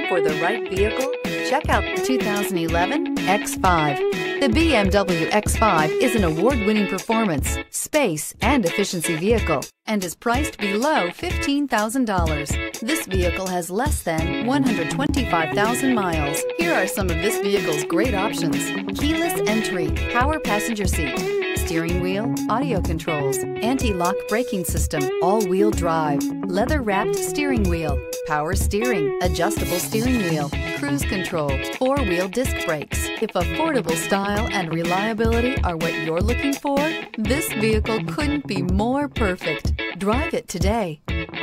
for the right vehicle? Check out the 2011 X5. The BMW X5 is an award-winning performance, space, and efficiency vehicle and is priced below $15,000. This vehicle has less than 125,000 miles. Here are some of this vehicle's great options: keyless entry, power passenger seat, steering wheel audio controls, anti-lock braking system, all-wheel drive, leather-wrapped steering wheel, power steering, adjustable steering wheel, cruise control, four-wheel disc brakes. If affordable style and reliability are what you're looking for, this vehicle couldn't be more perfect. Drive it today.